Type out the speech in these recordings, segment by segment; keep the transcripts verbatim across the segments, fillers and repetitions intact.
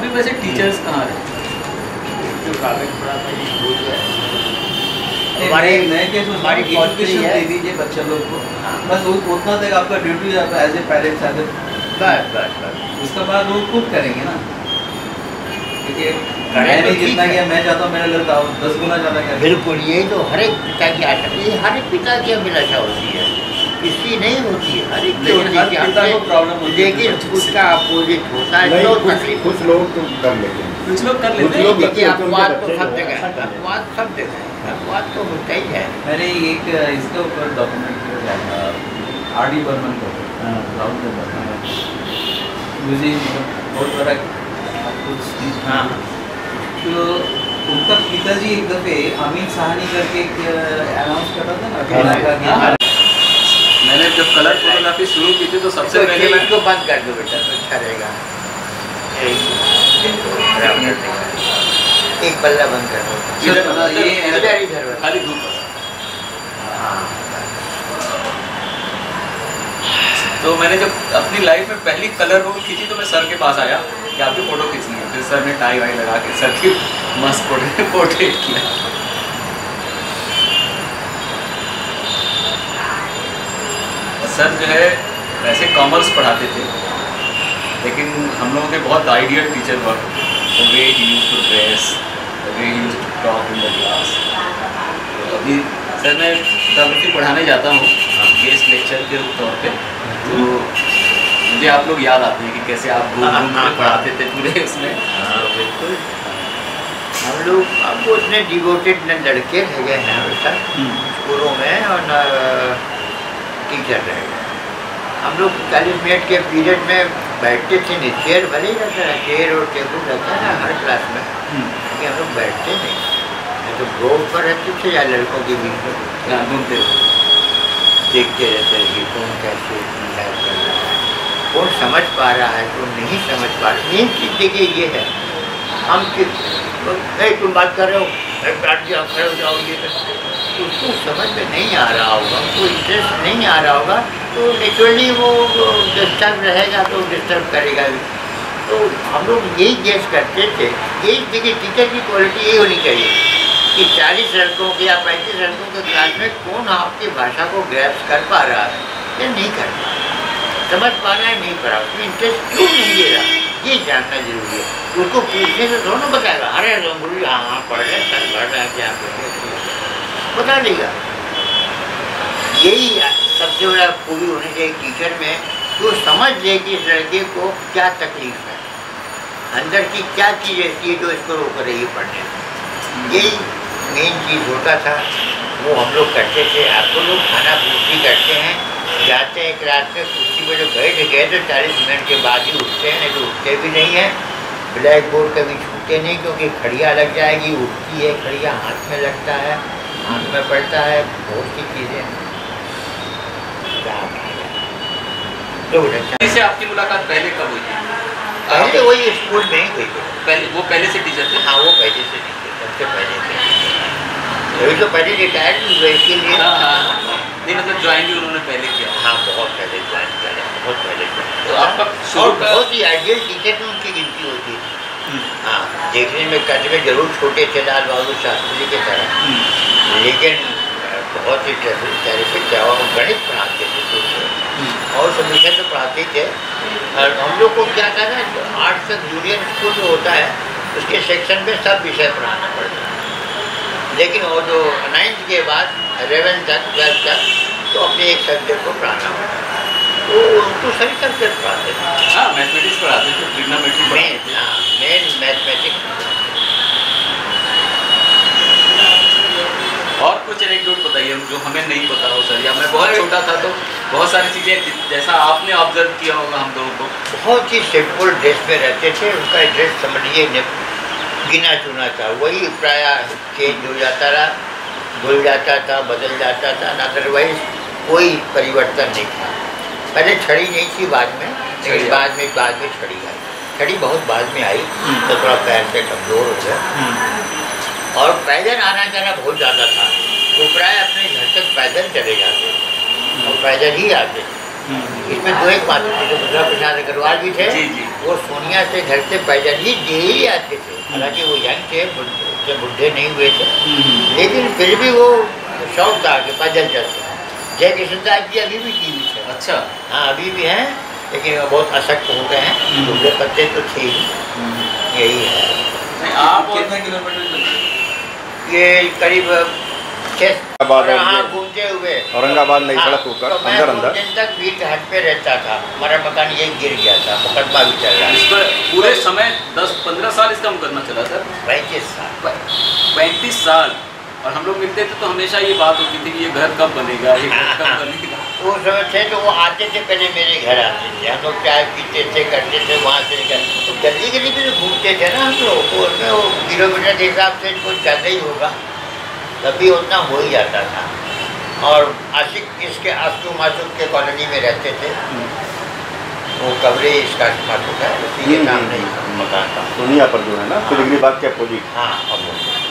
अभी वैसे टीचर्स कहाँ रहे? जो कागज पड़ा था ये भूल गया। हमारे नए केस में हमारी एजुकेशन दे दीजिए बच्चे लोग को, बस उतना तक आपका duty as a parents as a बस बस बस उसके बाद वो खुद करेंगे ना, क्योंकि मैं नहीं जितना किया मैं चाहता हूँ मेरा लड़का दस गुना ज़्यादा क्या। बिल्कुल, यही तो हर एक पिता की आशा, ये हर एक पिता की अभिलाषा होती है, किसी नहीं होती है, हर एक की होती है कि पिता को प्रॉब्लम होती है, लेकिन उसका अपोजिट होता है। तो तकलीफ कुछ लोग तो कर लेते हैं, कुछ लोग कर लेते कुछ हैं। लोग देखिए लगते हैं अपवाद तो उनके सब बच्चे जगह है, अपवाद सब जगह है, अपवाद तो होता ही है। मैंने एक इसके ऊपर डॉक्यूमेंट्री आर डी बर्मन को राहुल मुझे बहुत बड़ा आपको हाँ, तो उनका पिताजी एक दफे अमित साहनी करके एक अनाउंस कर रहा था ना कि हाँ, मैंने जब कलर फोटोग्राफी शुरू की थी तो सबसे तो पहले मैं इसको बंद कर दो बेटा, तो अच्छा रहेगा। एक पल्ला बंद कर दो, इधर बना, ये इधर इधर बस। खाली धूप है। तो मैंने जब अपनी लाइफ में पहली कलर रोल खींची तो मैं सर के पास आया कि आपकी फ़ोटो खींचनी है। फिर सर ने टाई वाई लगा के सर की मस्त पोर्ट्रेट किया। सर जो है वैसे कॉमर्स पढ़ाते थे, लेकिन हम लोगों के बहुत आइडियल टीचर वर, the way he used to dress, the way he used to talk in the class. अभी सर मैं फोटोग्राफी पढ़ाने जाता हूँ गेस्ट लेक्चर के तौर पे, तो मुझे आप लोग याद आते हैं कि कैसे आप घूम घूम के पढ़ाते थे पूरे उसमें। हाँ बिल्कुल, हम लोग अब उतने डिवोटेड न लड़के रह गए हैं बेटा स्कूलों में और न टीचर रह गए। हम लोग चालीस मिनट के पीरियड में बैठते थे नहीं, चेयर भले ही रहता है, चेयर और टेबल रहता है ना हर क्लास में, लेकिन हम लोग बैठते नहीं, तो बोर्ड पर रहते थे या लड़कों के बीच में घूमते देखते रहते हैं कि कौन कैसे बिहेव कर रहा है, कौन समझ पा रहा है, कौन नहीं समझ पा रहा। मेन चीज़ देखिए ये है, हम कि तुम बात कर रहे हो, बैठ जाओ, खड़े हो जाओ, ये उसको समझ में नहीं आ रहा होगा, उसको इंटरेस्ट नहीं आ रहा होगा, तो नेचुरली वो डिस्टर्ब रहेगा, तो डिस्टर्ब करेगा। तो हम लोग यही गेस करते थे, यही देखिए टीचर की क्वालिटी यही होनी चाहिए कि चालीस लड़कों के या पैंतीस लड़कों के क्लास में कौन आपकी भाषा को ग्रैप्स कर पा रहा है या नहीं कर पा रहा, समझ पा रहा है नहीं पा रहा, उसमें इंटरेस्ट क्यों नहीं ले रहा, ये जानना जरूरी है। उसको पूछने से थोड़ा बताएगा, अरे बोलिए हाँ हाँ पढ़ रहे सर पढ़ रहे हैं क्या बता देगा। यही सबसे बड़ा खूबी होनी चाहिए टीचर में, जो समझ ले कि इस लड़के को क्या तकलीफ है, अंदर की क्या चीज़ ऐसी है जो इसको रोक रही है पढ़ने में। यही मेन चीज़ होता था, वो हम लोग करते थे। आपको लोग खाना पूर्ति करते हैं, जाते हैं क्लास में, कुर्सी पर जो बैठ गए तो चालीस मिनट के बाद ही उठते हैं, नहीं तो उठते भी नहीं हैं। ब्लैक बोर्ड कभी छूटते नहीं, क्योंकि खड़िया लग जाएगी, उठती है खड़िया, हाथ में लगता है, हाथ में पड़ता है, बहुत सी चीज़ें। तो से आपकी मुलाकात पहले कब हुई थी? पहले वही स्कूल में ही हुई थी। पहले वो पहले से टीचर थे? हाँ वो पहले से टीचर, सबसे पहले थे। वही तो पहले रिटायर्ड हुए इसके लिए। हाँ हाँ नहीं, मतलब ज्वाइन भी उन्होंने पहले किया। हाँ बहुत पहले ज्वाइन किया, बहुत पहले। तो आपका और बहुत ही आइडियल टीचर में उनकी गिनती होती है। हाँ देखने में कद में जरूर छोटे थे लाल बहादुर शास्त्री की तरह, लेकिन बहुत ही टैरिफिक थे। और गणित पढ़ाते थे तो और सब विषय तो पढ़ाते थे। और हम लोग को क्या था ना, आर्ट्स तक जूनियर स्कूल जो होता है उसके सेक्शन में सब विषय पढ़ाना पड़ता है, लेकिन वो जो नाइन्थ के बाद एलेवेंथ तक ट्वेल्थ तक तो अपने एक सब्जेक्ट को पढ़ाना पड़ता है। तो उनको सभी सब्जेक्ट पढ़ाते थे। हाँ मैथमेटिक्स पढ़ाते थे, ट्रिग्नोमेट्री मेन, हाँ मेन मैथमेटिक्स। और कुछ एनेक्डोट बताइए जो हमें नहीं पता हो सर, या मैं बहुत छोटा था तो बहुत सारी चीज़ें जैसा आपने ऑब्जर्व किया होगा हम लोगों को। बहुत ही सिंपल ड्रेस में रहते थे, उनका ड्रेस समझिए गिना चुना था, वही प्राय चेंज हो जाता रहा, भूल जाता था, बदल जाता था, अदरवाइज कोई परिवर्तन नहीं था। पहले छड़ी नहीं थी, बाद में लेकिन बाद में बाद में छड़ी आई। छड़ी बहुत बाद में आई तो थोड़ा पैर से कमज़ोर हो गया। और पैदल आना जाना बहुत ज़्यादा था, वो प्राय अपने घर तक पैदल चले जाते और पैदल ही आते। इसमें दो एक पात्र थे, जो बुद्धा प्रसाद अग्रवाल भी थे। जी जी। वो सोनिया से घर से पैदल ही दिल्ली आते थे, हालांकि वो यंग थे, बुढ़े बुढ़े नहीं हुए थे, लेकिन फिर भी वो शौक था कि पैदल चलते। जय किशनदास जी अभी भी टीवी थे। अच्छा। हाँ अभी भी हैं, लेकिन वो बहुत असक्त हो गए हैं, दुबले पत्ते तो थे ही। यही है। आप कितने किलोमीटर चलते? ये करीब छः औरंगाबाद और हाँ ये घूमते हुए औरंगाबाद नई हाँ, सड़क होकर तो मैं अंदर दो अंदर दिन तक बीट हट पे रहता था, हमारा मकान ये गिर गया था, मुकदमा भी चल रहा इस पर पूरे समय दस पंद्रह साल इसका मुकदमा चला सर। पैंतीस साल। पैंतीस साल। और हम लोग मिलते थे तो हमेशा ये बात होती थी कि ये घर कब बनेगा, ये घर कब बनेगा। वो समय थे तो वो आते थे, पहले मेरे घर आते थे, हम लोग चाय पीते थे, करते थे, वहाँ से निकल तो गली गली में तो घूमते थे ना हम लोग, तो उसमें वो किलोमीटर के हिसाब से कुछ ज़्यादा ही होगा, तभी उतना हो ही जाता था। और आशिक इसके आंसू मासूक के कॉलोनी में रहते थे, वो कमरे इसका मासूक है, उसी के सामने ही मकान था। दुनिया पर जो है ना फिलिग्री बाग के अपोजिट हाँ अब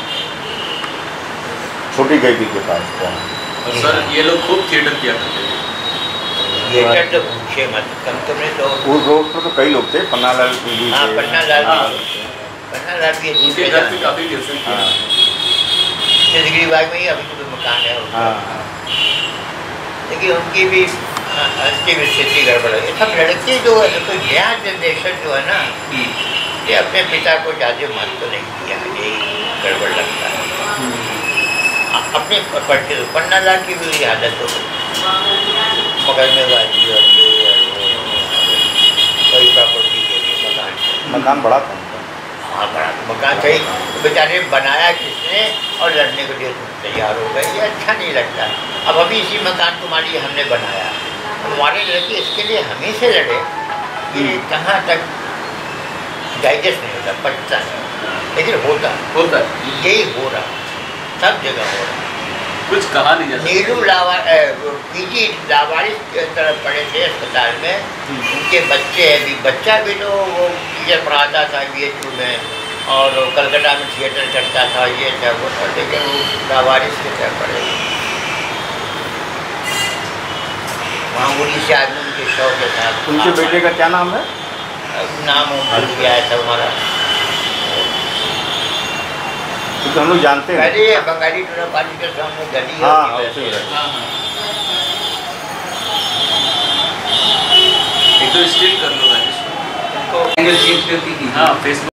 छोटी गैदी के पास। और सर ये लोग खूब थिएटर किया करते थे। थिएटर तो पूछे मत, कम तुमने तो उस रोड पर तो कई लोग थे, पन्नालाल जी हाँ थे। पन्ना लाल हाँ। पन्ना लाल भी उनके घर पे काफी व्यसन किया। हाँ। सिद्धगिरी बाग में ही अभी तो मकान है उनका। हाँ। लेकिन उनकी भी अंतिम स्थिति गड़बड़ है। सब लड़के जो है तो नया जनरेशन जो है ना, ये अपने पिता को ज़्यादा महत्व नहीं दिया, यही गड़बड़ लगता है। अपने पढ़ते तो पन्ना लाल की भी हालत हो गई, मुकदमेबाजी और ये और वो, कोई प्रॉपर्टी के लिए मकान मकान बड़ा था उनका। हाँ बड़ा मकान सही, बेचारे बनाया किसने और लड़ने के लिए तुम तैयार हो गए, ये अच्छा नहीं लगता। अब अभी इसी मकान तुम्हारे लिए हमने बनाया, हमारे लड़के इसके लिए हमें से लड़े, ये कहाँ तक डाइजेस्ट नहीं होता, पचता नहीं, लेकिन होता होता है, यही हो रहा, सब जगह हो रहा। कुछ कहा नहीं जाता। नीरू लावा पीजी लावारिस की तरफ पड़े थे अस्पताल में, उनके बच्चे अभी बच्चा भी तो वो टीचर पढ़ाता था बी एच यू में, और कलकत्ता में थिएटर करता था, ये था वो था, लेकिन वो लावारिस की तरफ पड़े वहाँ उड़ीसा आदमी उनके शौक के साथ। उनके बेटे का क्या नाम है? नाम भूल गया है सब हमारा, क्योंकि हम लोग जानते हैं। पहले ये बंगाली टोला पानी के सामने गली है, हाँ, उसी उसी में। में। हाँ हाँ। एक तो स्टिल कर लो राजेश। एंगल चेंज करती थी। हाँ फेसबुक